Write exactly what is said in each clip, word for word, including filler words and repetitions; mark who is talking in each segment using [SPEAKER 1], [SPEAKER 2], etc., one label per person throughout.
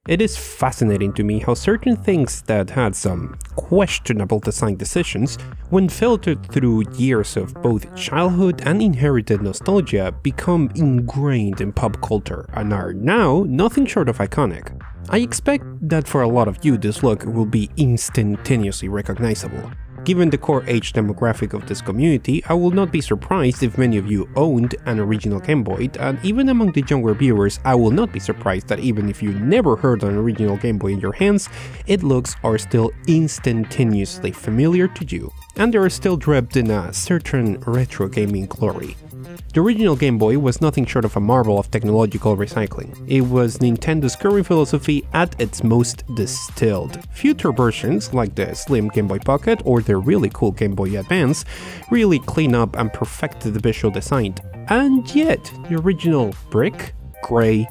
[SPEAKER 1] It is fascinating to me how certain things that had some questionable design decisions, when filtered through years of both childhood and inherited nostalgia, become ingrained in pop culture and are now nothing short of iconic. I expect that for a lot of you this look will be instantaneously recognizable. Given the core age demographic of this community, I will not be surprised if many of you owned an original Game Boy, and even among the younger viewers, I will not be surprised that even if you never heard an original Game Boy in your hands, its looks are still instantaneously familiar to you, and they are still draped in a certain retro gaming glory. The original Game Boy was nothing short of a marvel of technological recycling. It was Nintendo's current philosophy at its most distilled. Future versions, like the slim Game Boy Pocket or the really cool Game Boy Advance, really clean up and perfected the visual design. And yet, the original brick, grey,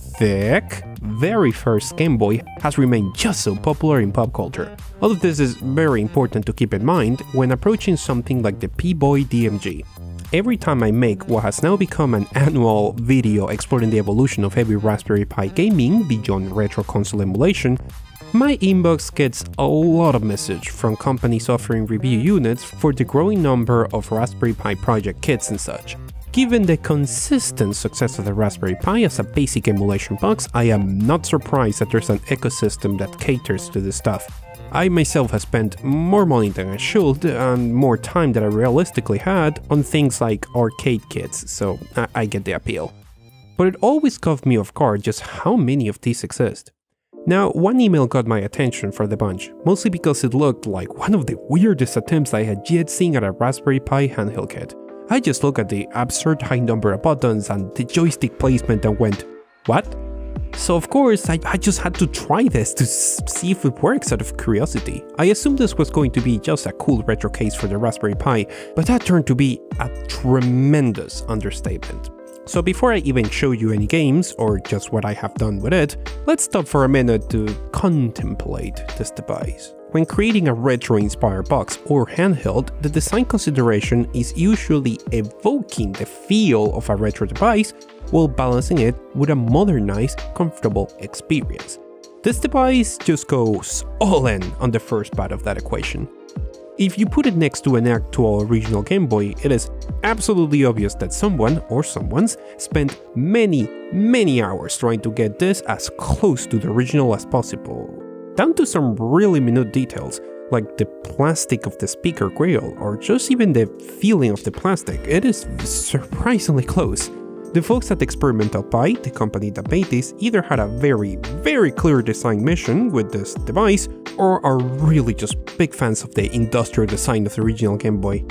[SPEAKER 1] thick, very first Game Boy has remained just so popular in pop culture. All of this is very important to keep in mind when approaching something like the Piboy D M G. Every time I make what has now become an annual video exploring the evolution of heavy Raspberry Pi gaming beyond retro console emulation, my inbox gets a lot of messages from companies offering review units for the growing number of Raspberry Pi project kits and such. Given the consistent success of the Raspberry Pi as a basic emulation box, I am not surprised that there's an ecosystem that caters to this stuff. I myself have spent more money than I should and more time than I realistically had on things like arcade kits, so I, I get the appeal. But it always caught me off guard just how many of these exist. Now, one email got my attention for the bunch, mostly because it looked like one of the weirdest attempts I had yet seen at a Raspberry Pi handheld kit. I just looked at the absurd high number of buttons and the joystick placement and went, what? So of course, I, I just had to try this to see if it works out of curiosity. I assumed this was going to be just a cool retro case for the Raspberry Pi, but that turned to be a tremendous understatement. So before I even show you any games, or just what I have done with it, let's stop for a minute to contemplate this device. When creating a retro-inspired box or handheld, the design consideration is usually evoking the feel of a retro device while balancing it with a modernized, comfortable experience. This device just goes all in on the first part of that equation. If you put it next to an actual original Game Boy, it is absolutely obvious that someone or someone's spent many, many hours trying to get this as close to the original as possible. Down to some really minute details, like the plastic of the speaker grill or just even the feeling of the plastic, it is surprisingly close. The folks at Experimental Pi, the company that made this, either had a very, very clear design mission with this device, or are really just big fans of the industrial design of the original Game Boy.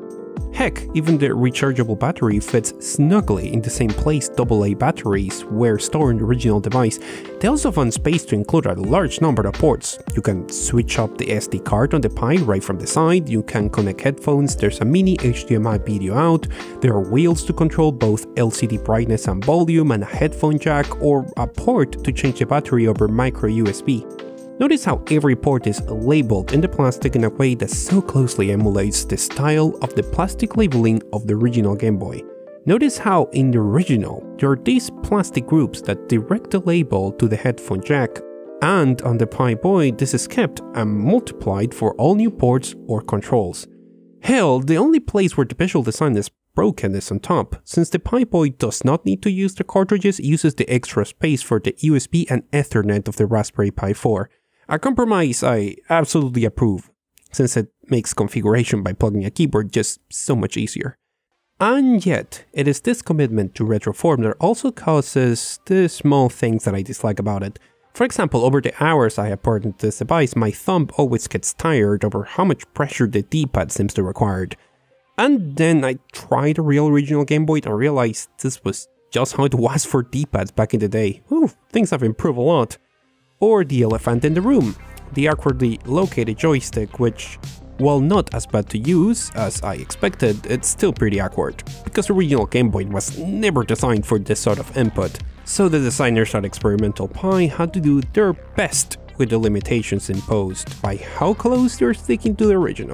[SPEAKER 1] Heck, even the rechargeable battery fits snugly in the same place double A batteries were stored in the original device. They also found space to include a large number of ports. You can switch up the S D card on the Pi right from the side, you can connect headphones, there's a mini H D M I video out, there are wheels to control both L C D brightness and volume, and a headphone jack or a port to change the battery over micro U S B. Notice how every port is labeled in the plastic in a way that so closely emulates the style of the plastic labeling of the original Game Boy. Notice how in the original, there are these plastic groups that direct the label to the headphone jack, and on the Pi Boy this is kept and multiplied for all new ports or controls. Hell, the only place where the visual design is broken is on top. Since the Pi Boy does not need to use the cartridges, it uses the extra space for the U S B and Ethernet of the Raspberry Pi four. A compromise I absolutely approve, since it makes configuration by plugging a keyboard just so much easier. And yet, it is this commitment to retro form that also causes the small things that I dislike about it. For example, over the hours I have poured into this device, my thumb always gets tired over how much pressure the D-pad seems to require. And then I tried a real original Game Boy and realized this was just how it was for D-pads back in the day. Ooh, things have improved a lot. Or the elephant in the room, the awkwardly located joystick, which, while not as bad to use as I expected, it's still pretty awkward, because the original Game Boy was never designed for this sort of input. So the designers at Experimental Pi had to do their best with the limitations imposed by how close they're sticking to the original.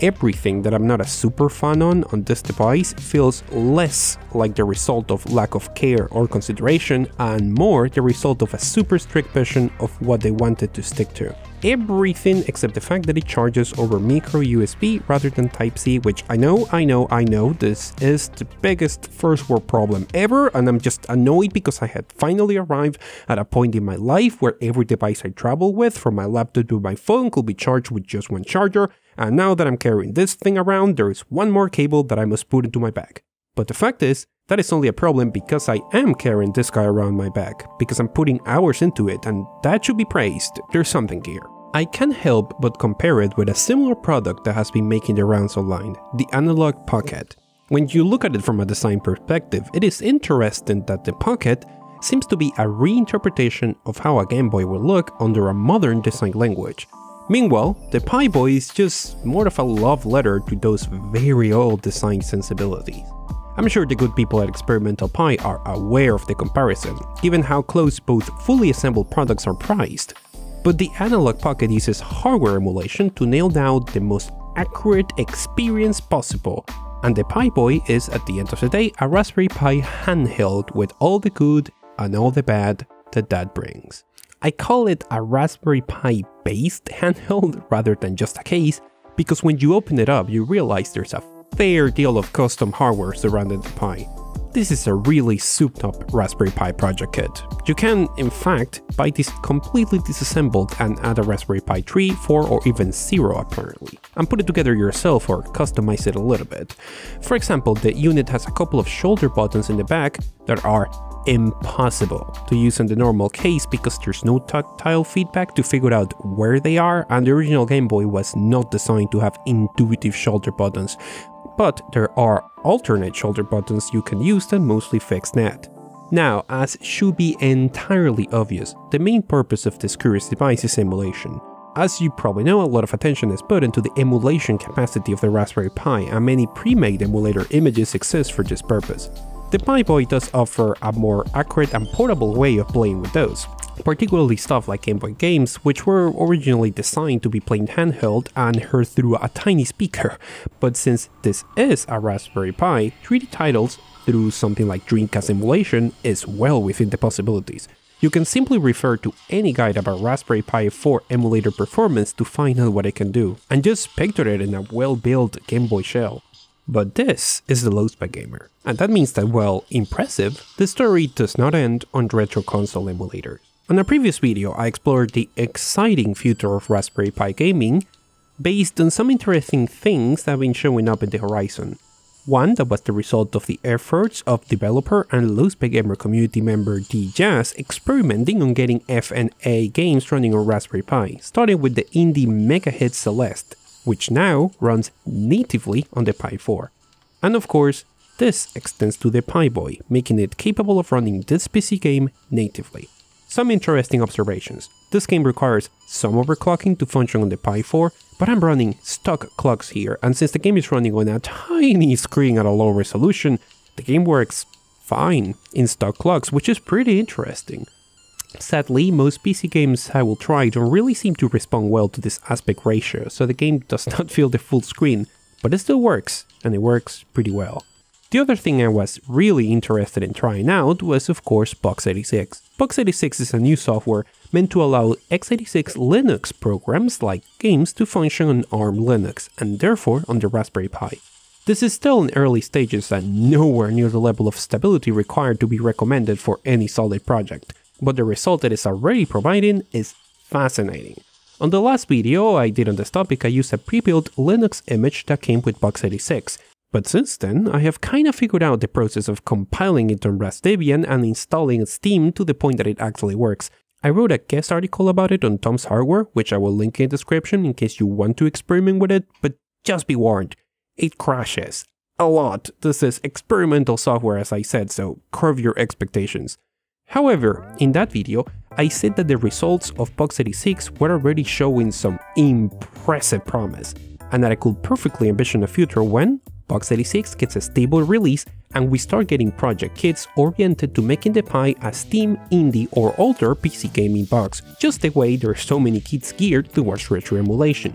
[SPEAKER 1] everything that I'm not a super fan on on this device feels less like the result of lack of care or consideration and more the result of a super strict vision of what they wanted to stick to. Everything except the fact that it charges over micro U S B rather than Type C, which I know, I know, I know this is the biggest first world problem ever, and I'm just annoyed because I had finally arrived at a point in my life where every device I travel with, from my laptop to my phone, could be charged with just one charger, and now that I'm carrying this thing around, there is one more cable that I must put into my bag. But the fact is, that is only a problem because I am carrying this guy around my back, because I'm putting hours into it, and that should be praised. There's something here. I can't help but compare it with a similar product that has been making the rounds online, the Analog Pocket. When you look at it from a design perspective, it is interesting that the Pocket seems to be a reinterpretation of how a Game Boy will look under a modern design language. Meanwhile, the Piboy is just more of a love letter to those very old design sensibilities. I'm sure the good people at Experimental Pi are aware of the comparison, given how close both fully assembled products are priced. But the Analog Pocket uses hardware emulation to nail down the most accurate experience possible, and the Piboy is, at the end of the day, a Raspberry Pi handheld with all the good and all the bad that that brings. I call it a Raspberry Pi based handheld rather than just a case, because when you open it up you realize there's a fair deal of custom hardware surrounding the Pi. This is a really souped up Raspberry Pi project kit. You can, in fact, buy this completely disassembled and add a Raspberry Pi three, four or even zero apparently, and put it together yourself or customize it a little bit. For example, the unit has a couple of shoulder buttons in the back that are impossible to use in the normal case because there's no tactile feedback to figure out where they are, and the original Game Boy was not designed to have intuitive shoulder buttons. But there are alternate shoulder buttons you can use that mostly fix that. Now, as should be entirely obvious, the main purpose of this curious device is emulation. As you probably know, a lot of attention is put into the emulation capacity of the Raspberry Pi, and many pre-made emulator images exist for this purpose. The Piboy does offer a more accurate and portable way of playing with those, particularly stuff like Game Boy games, which were originally designed to be played handheld and heard through a tiny speaker. But since this is a Raspberry Pi, three D titles through something like Dreamcast emulation is well within the possibilities. You can simply refer to any guide about Raspberry Pi four emulator performance to find out what it can do, and just picture it in a well-built Game Boy shell. But this is the LowSpecGamer, and that means that, while impressive, the story does not end on retro console emulators. On a previous video, I explored the exciting future of Raspberry Pi gaming based on some interesting things that have been showing up in the horizon. One that was the result of the efforts of developer and LowSpecGamer community member D Jazz experimenting on getting F and A games running on Raspberry Pi, starting with the indie mega hit Celeste, which now runs natively on the Pi four. And of course, this extends to the Piboy, making it capable of running this P C game natively. Some interesting observations. This game requires some overclocking to function on the Pi four, but I'm running stock clocks here, and since the game is running on a tiny screen at a low resolution, the game works fine in stock clocks, which is pretty interesting. Sadly, most P C games I will try don't really seem to respond well to this aspect ratio, so the game does not feel the full screen, but it still works, and it works pretty well. The other thing I was really interested in trying out was, of course, Box eighty-six. Box eighty-six is a new software meant to allow x eighty-six Linux programs like games to function on ARM Linux, and therefore on the Raspberry Pi. This is still in early stages and nowhere near the level of stability required to be recommended for any solid project, but the result it is already providing is fascinating. On the last video I did on this topic, I used a pre-built Linux image that came with Box eighty-six. But since then, I have kinda figured out the process of compiling it on Raspbian and installing Steam to the point that it actually works. I wrote a guest article about it on Tom's Hardware, which I will link in the description in case you want to experiment with it, but just be warned, it crashes. A lot. This is experimental software, as I said, so curb your expectations. However, in that video, I said that the results of Box eighty-six were already showing some impressive promise, and that I could perfectly envision a future when Box eighty-six gets a stable release and we start getting project kits oriented to making the Pi a Steam, indie or older P C gaming box, just the way there are so many kits geared towards retro emulation.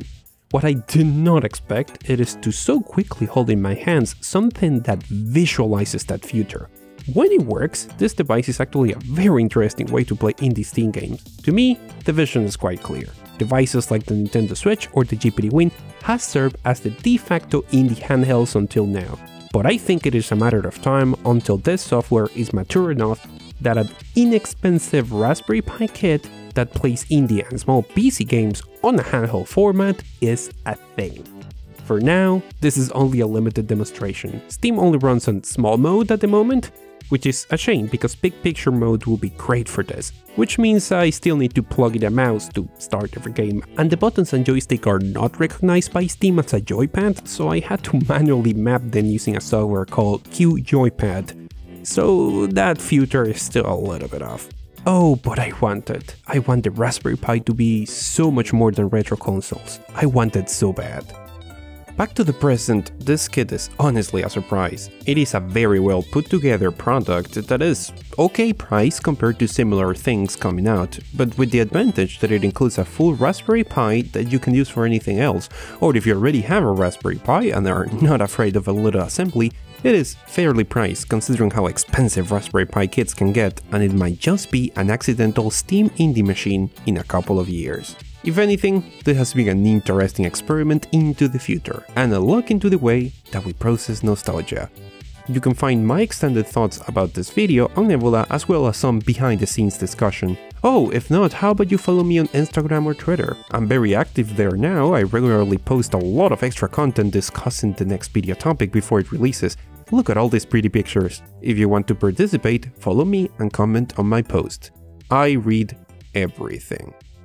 [SPEAKER 1] What I did not expect it is to so quickly hold in my hands something that visualizes that future. When it works, this device is actually a very interesting way to play indie Steam games. To me, the vision is quite clear. Devices like the Nintendo Switch or the G P D Win has served as the de facto indie handhelds until now. But I think it is a matter of time until this software is mature enough that an inexpensive Raspberry Pi kit that plays indie and small P C games on a handheld format is a thing. For now, this is only a limited demonstration. Steam only runs on small mode at the moment, which is a shame because big picture mode will be great for this, which means I still need to plug in a mouse to start every game, and the buttons and joystick are not recognized by Steam as a joypad, so I had to manually map them using a software called Q Joypad. So that future is still a little bit off. Oh, but I want it. I want the Raspberry Pi to be so much more than retro consoles. I want it so bad. Back to the present, this kit is honestly a surprise. It is a very well put together product that is okay price compared to similar things coming out, but with the advantage that it includes a full Raspberry Pi that you can use for anything else, or if you already have a Raspberry Pi and are not afraid of a little assembly, it is fairly priced considering how expensive Raspberry Pi kits can get, and it might just be an accidental Steam indie machine in a couple of years. If anything, this has been an interesting experiment into the future, and a look into the way that we process nostalgia. You can find my extended thoughts about this video on Nebula as well as some behind the scenes discussion. Oh, if not, how about you follow me on Instagram or Twitter? I'm very active there now. I regularly post a lot of extra content discussing the next video topic before it releases. Look at all these pretty pictures. If you want to participate, follow me and comment on my post. I read everything.